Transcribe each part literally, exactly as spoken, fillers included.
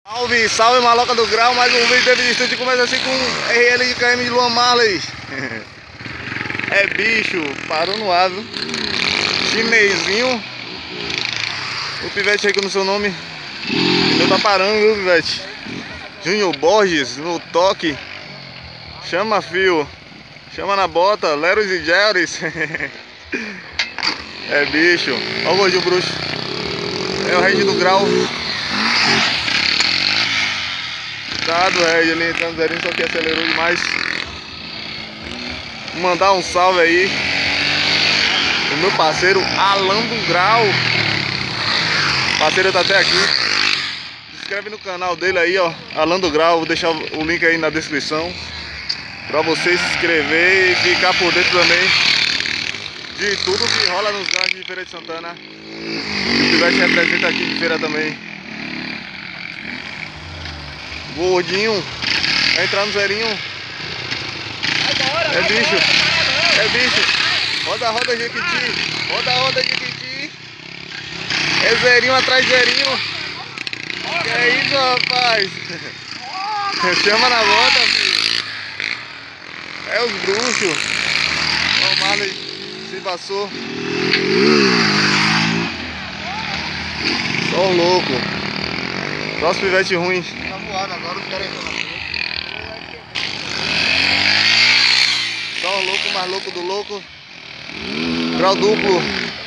Salve, salve maloca do grau, mais um vídeo de estúdio. Começa assim com R L de K M de Luan Marley. É bicho, parou no ar, viu? Chinesinho. O pivete aí com o seu nome. Ele tá parando, viu, pivete? Júnior Borges no toque. Chama fio. Chama na bota, Leros e Jerry's. É bicho. Olha o gordinho bruxo. É o Red do grau. Cuidado, Red ali entrando zerinho, só que acelerou demais. Vou mandar um salve aí o meu parceiro Alan do Grau. O parceiro tá até aqui. Se inscreve no canal dele aí, ó, Alan do Grau. Vou deixar o link aí na descrição pra você se inscrever e ficar por dentro também de tudo que rola nos graus de Feira de Santana. E o pivete representa aqui de feira também. Gordinho, vai entrar no zerinho. É bicho, é bicho. Roda, roda, Jequiti. Roda, roda, Jequiti. É zerinho atrás de zerinho. Que é isso, rapaz? Chama na volta, filho. É os bruxos. O Marley se passou. Só um louco. Próximo pivete ruim. Tá voando agora, os caras estão na frente. Só um louco, mais louco do louco. Grau duplo.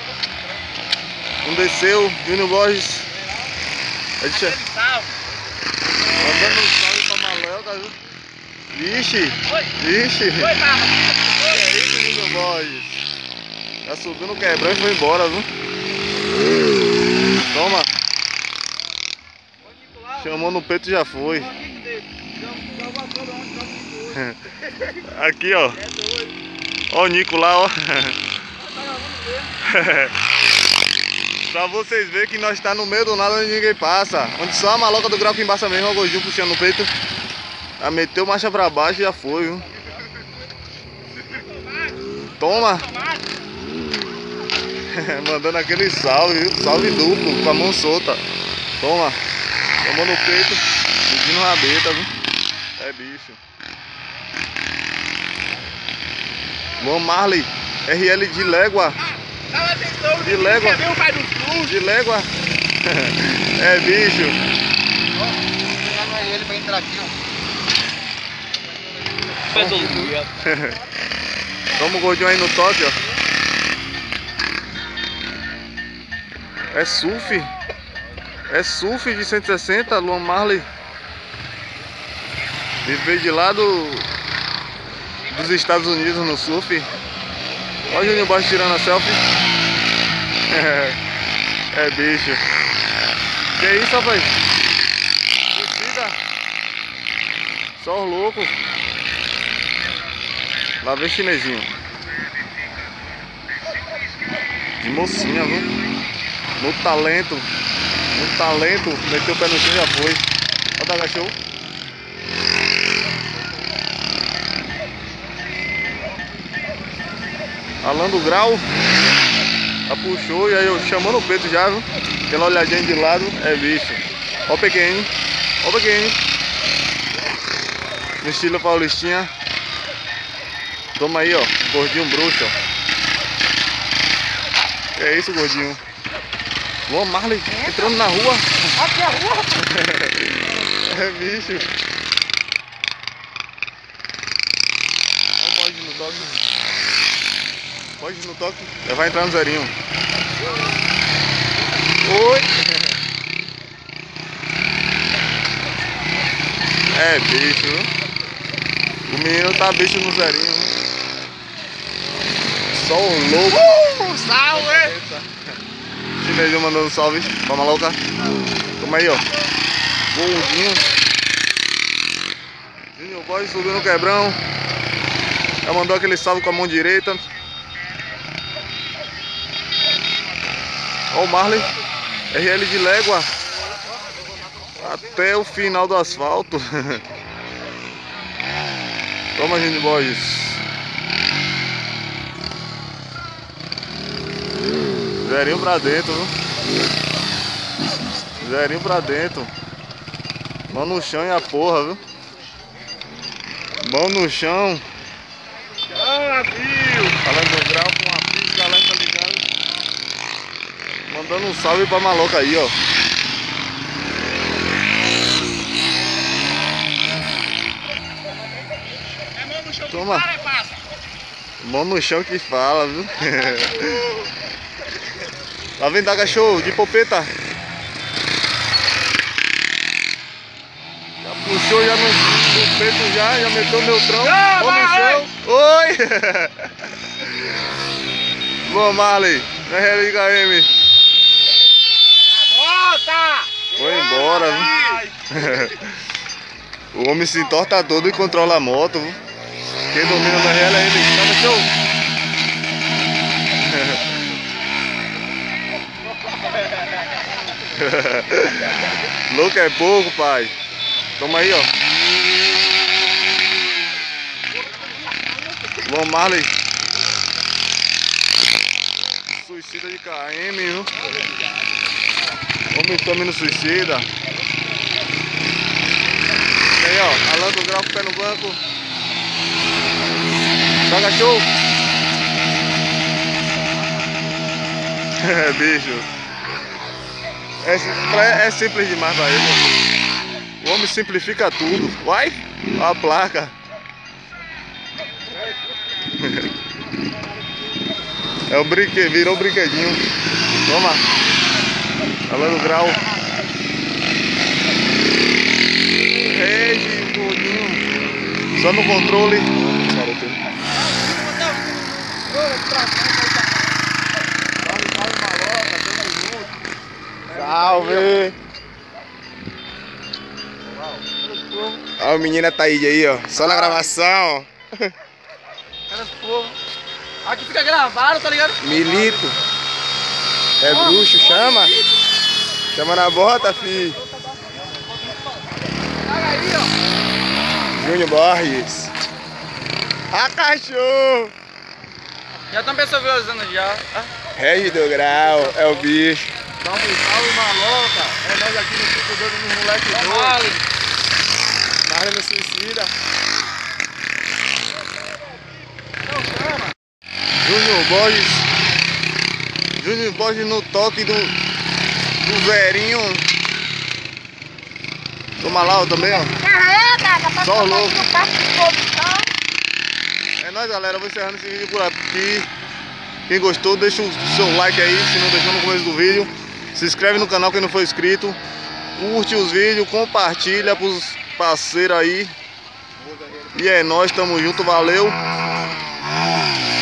Um desceu, Júnior Borges. Deixa. Mandando um salve pra Maloca, viu? Vixe! Vixe! É isso, Júnior Borges. Já subiu no quebrão e foi embora, viu? Toma! Chamou no peito e já foi. Aqui, ó. Ó o Nico lá, ó. Pra vocês verem que nós tá no meio do nada onde ninguém passa. Onde só a maloca do grau que embaça mesmo, o gordinho puxando no peito. Já meteu marcha pra baixo e já foi, viu? Toma! Mandando aquele salve, viu? Salve duplo, com a mão solta. Toma! Tomou no peito, pedindo rabeta, viu? É bicho. Luan Marley, R L de légua. De légua. De légua. É bicho. Ele vai entrar aqui, ó. Toma o gordinho aí no toque, ó. É surf. É surf de cento e sessenta, Luan Marley. Ele veio de lá do, dos Estados Unidos no surf. Olha o Júnior Borges tirando a selfie. É, é bicho. Que é isso, rapaz? Descida. Só os loucos. Lá vem chinesinho. De mocinha, viu? No talento. No talento. Meteu o pé no chão e já foi. Olha, agachou. Alan do Grau. Já puxou e aí eu chamando o peito já, viu? Aquela olhadinha de lado, é bicho. Ó o pequeno. Ó o pequeno. No estilo paulistinha. Toma aí, ó. Gordinho bruxo, ó. Que é isso, gordinho? Luan Marley entrando na rua. Aqui é a rua. É bicho. Pode no toque. Pode no toque. Já vai entrar no zerinho. Oi. É bicho, viu? O menino tá bicho no zerinho. Só o louco. Uh, salve! Chinesinho mandando salve pra maloca. Toma aí, ó. Gordinho. Júnior Borges subiu no quebrão. Já mandou aquele salve com a mão direita. Ó o Marley. R L de légua. Até o final do asfalto. Toma, Júnior Borges. Zerinho pra dentro, viu? Zerinho pra dentro. Mão no chão e a porra, viu? Mão no chão. Ah, viu? Falando do grau com a pista, galera, tá ligado? Mandando um salve pra maloca aí, ó. É mão no chão que Toma. para, passa. Mão no chão que fala, viu? Tá vendo, da cachorro de popeta? Já puxou já no, no peito já, já meteu o neutrão. Ah, Mão no vai, chão. Oi! Luan Marley, na R K M. Volta! Foi embora, viu? O homem se entorta todo e controla a moto, viu? Quem domina na real é ele. Tá, cachorro? Louco é pouco, pai. Toma aí, ó. Luan Marley. Suicida de K M, viu? Homem também no suicida. E aí, ó. Alan do grau com o pé no banco. Tá, cachorro? É, bicho. É, é simples demais pra ele. O homem simplifica tudo. Vai! Olha a placa. É o brinquedo, virou um brinquedinho. Toma. Falando grau. Rege, gordinho. Só no controle. Salve! Olha o menino Ataíde aí, ó. Só na gravação. Aqui fica gravado, tá ligado? Milito. É bruxo, chama. Chama na bota, fi. Olha aí, ó. Júnior Borges. Ah, cachorro! Já estão pessoas visualizando já. Regi do grau, é o bicho. Dá um salve, maloca. É nós aqui no cinco dois dos moleque doido. Marley no suicida. Júnior Borges. Júnior Borges no toque do, do Verinho. Toma lá ó, também, ó. Só louco. É nóis, galera. Vou encerrando esse vídeo por aqui. Quem gostou, deixa o seu like aí. Se não deixou no começo do vídeo, se inscreve no canal quem não for inscrito. Curte os vídeos, compartilha pros parceiros aí. E é nóis, tamo junto, valeu.